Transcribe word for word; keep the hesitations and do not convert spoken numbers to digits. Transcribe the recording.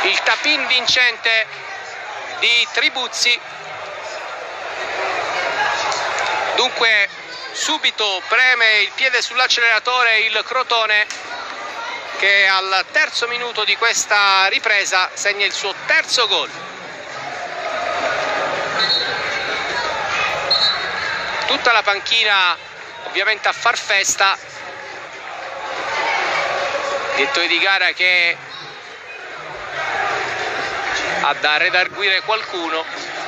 il tap-in vincente di Tribuzzi. Dunque subito preme il piede sull'acceleratore il Crotone, che al terzo minuto di questa ripresa segna il suo terzo gol. Tutta la panchina ovviamente a far festa, direttore di gara che ha da redarguire qualcuno.